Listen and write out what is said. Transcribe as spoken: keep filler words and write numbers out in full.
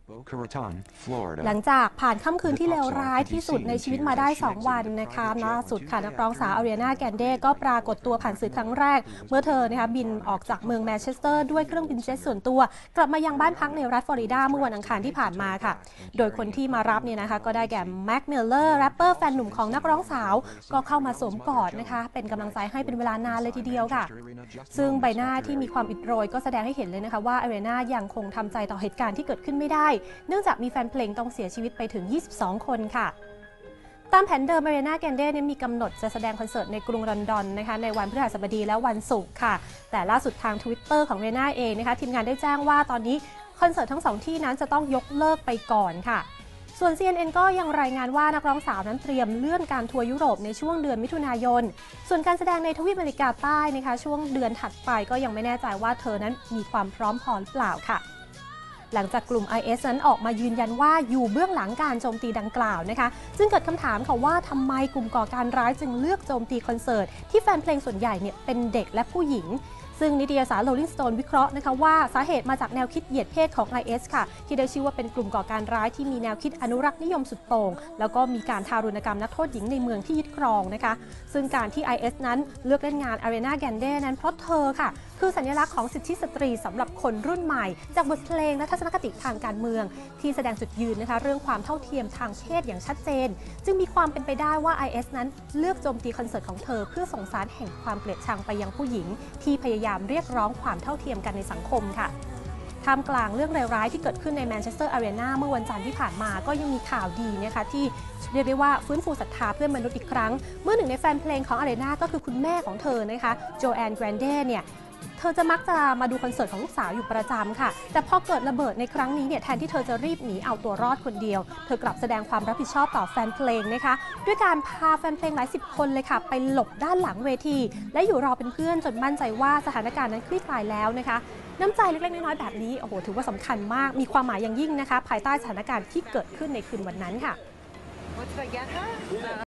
หลังจากผ่านค่ำคืนที่เลวร้ายที่สุดในชีวิตมาได้สองวันนะคะล่าสุดค่ะนักร้องสาวอารีนาแกนเดก็ปรากฏตัวผ่านสื่อครั้งแรกเมื่อเธอนะคะบินออกจากเมืองแมนเชสเตอร์ด้วยเครื่องบินเจ็ตส่วนตัวกลับมายังบ้านพักในรัฐฟลอริดาเมื่อวันอังคารที่ผ่านมาค่ะโดยคนที่มารับเนี่ยนะคะก็ได้แก่แม็กมิลเลอร์แรปเปอร์แฟนหนุ่มของนักร้องสาวก็เข้ามาสวมกอดนะคะเป็นกำลังใจให้เป็นเวลานานเลยทีเดียวค่ะซึ่งใบหน้าที่มีความอิดโรยก็แสดงให้เห็นเลยนะคะว่าอารีนายังคงทำใจต่อเหตุการณ์ที่เกิดขึ้นไม่ได้เนื่องจากมีแฟนเพลงต้องเสียชีวิตไปถึงยี่สิบสองคนค่ะตามแผนเดิมอารีนาแกนเดมีกำหนดจะแสดงคอนเสิร์ตในกรุงลอนดอนนะคะในวันพฤหัสบดีและวันศุกร์ค่ะแต่ล่าสุดทาง Twitter ของอารีนาเองนะคะทีมงานได้แจ้งว่าตอนนี้คอนเสิร์ตทั้งสองที่นั้นจะต้องยกเลิกไปก่อนค่ะส่วน ซี เอ็น เอ็น ก็ยังรายงานว่านักร้องสาวนั้นเตรียมเลื่อนการทัวร์ยุโรปในช่วงเดือนมิถุนายนส่วนการแสดงในทวีปอเมริกาใต้นะคะช่วงเดือนถัดไปก็ยังไม่แน่ใจว่าเธอนั้นมีความพร้อมพอหรือเปล่าค่ะหลังจากกลุ่ม ไอ เอส นั้นออกมายืนยันว่าอยู่เบื้องหลังการโจมตีดังกล่าวนะคะจึงเกิดคำถามค่ะว่าทำไมกลุ่มก่อการร้ายจึงเลือกโจมตีคอนเสิร์ตที่แฟนเพลงส่วนใหญ่เนี่ยเป็นเด็กและผู้หญิงซึ่งนิตยสาร Rolling Stone วิเคราะห์นะคะว่าสาเหตุมาจากแนวคิดเหยียดเพศของ ไอ เอส ค่ะที่ได้ชื่อว่าเป็นกลุ่มก่อการร้ายที่มีแนวคิดอนุรักษ์นิยมสุดโต่งแล้วก็มีการทารุณกรรมนักโทษหญิงในเมืองที่ยึดครองนะคะซึ่งการที่ ไอ เอส นั้นเลือกเล่นงาน Ariana Grande นั้นเพราะเธอค่ะคือสัญลักษณ์ของสิทธิสตรีสำหรับคนรุ่นใหม่จากบทเพลงและทัศนคติทางการเมืองที่แสดงจุดยืนนะคะเรื่องความเท่าเทียมทางเพศอย่างชัดเจนจึงมีความเป็นไปได้ว่า ไอ เอส นั้นเลือกโจมตีคอนเสิร์ตของเธอเพื่อส่งสารแห่งความเกลียดชังไปยังผู้หญิงที่พยายามเรียกร้องความเท่าเทียมกันในสังคมค่ะท่ามกลางเรื่องร้ายๆที่เกิดขึ้นในแมนเชสเตอร์อารีนาเมื่อวันจันทร์ที่ผ่านมาก็ยังมีข่าวดีนะคะที่เรียกได้ว่าฟื้นฟูศรัทธาเพื่อนมนุษย์อีกครั้งเมื่อหนึ่งในแฟนเพลงของอารีนาก็คือคุณแม่ของเธอนะคะโจแอนแกรนเดเนี่ยเธอจะมักจะมาดูคอนเสิร์ตของลูกสาวอยู่ประจำค่ะแต่พอเกิดระเบิดในครั้งนี้เนี่ยแทนที่เธอจะรีบหนีเอาตัวรอดคนเดียวเธอกลับแสดงความรับผิดชอบต่อแฟนเพลงนะคะด้วยการพาแฟนเพลงหลายสิบคนเลยค่ะไปหลบด้านหลังเวทีและอยู่รอเป็นเพื่อนจนมั่นใจว่าสถานการณ์นั้นคลี่คลายแล้วนะคะน้ำใจเล็กๆน้อยๆแบบนี้โอ้โหถือว่าสำคัญมากมีความหมายอย่างยิ่งนะคะภายใต้สถานการณ์ที่เกิดขึ้นในคืนวันนั้นค่ะ